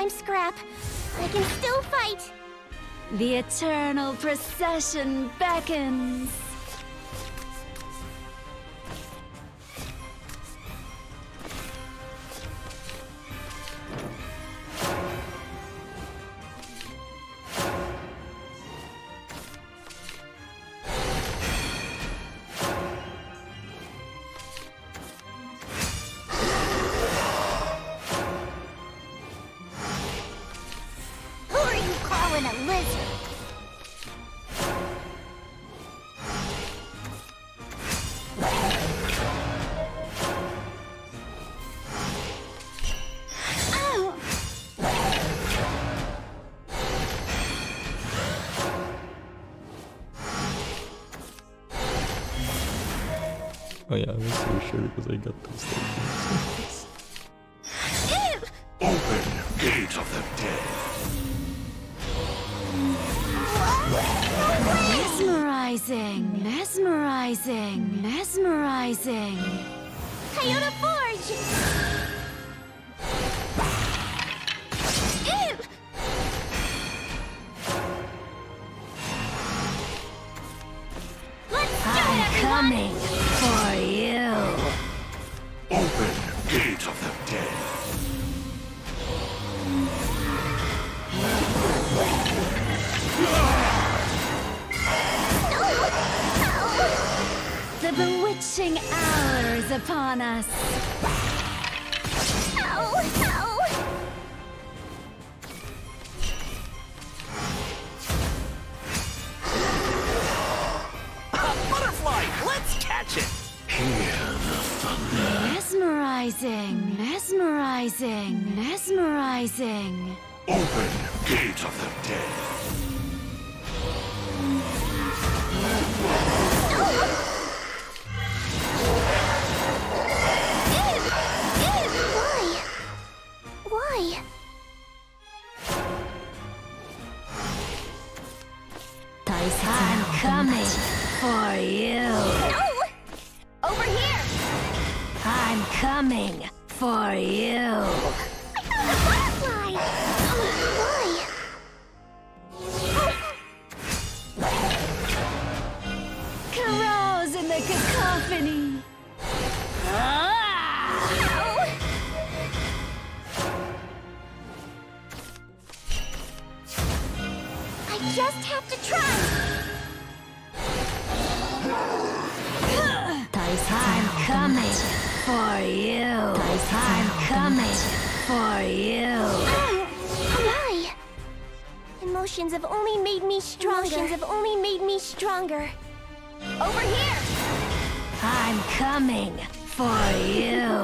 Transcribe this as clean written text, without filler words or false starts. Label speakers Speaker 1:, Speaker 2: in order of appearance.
Speaker 1: time scrap. I can still fight.
Speaker 2: The eternal procession beckons.
Speaker 1: A lizard. Ow.
Speaker 3: Oh yeah, I was so sure because I got those things.
Speaker 4: Open gate of the dead.
Speaker 2: Mesmerizing, mesmerizing, mesmerizing.
Speaker 1: Coyote Forge! Ew! Let's do it, everyone!
Speaker 2: Coming for you.
Speaker 4: Open gate of the dead.
Speaker 2: The bewitching hour is upon us.
Speaker 1: Ow! Ow!
Speaker 5: Butterfly! Let's catch it!
Speaker 4: Hear the thunder.
Speaker 2: Mesmerizing, mesmerizing, mesmerizing.
Speaker 4: Open gate of the dead.
Speaker 1: Why?
Speaker 2: I'm coming for you.
Speaker 1: No! Over here!
Speaker 2: I'm coming for you.
Speaker 1: I found the butterfly! Why?
Speaker 2: Carouse in the cacophony.
Speaker 1: Ow! I just have to try!
Speaker 2: I'm coming for you. I'm coming for you.
Speaker 1: Why? Emotions have only made me stronger. Over here!
Speaker 2: I'm coming for you.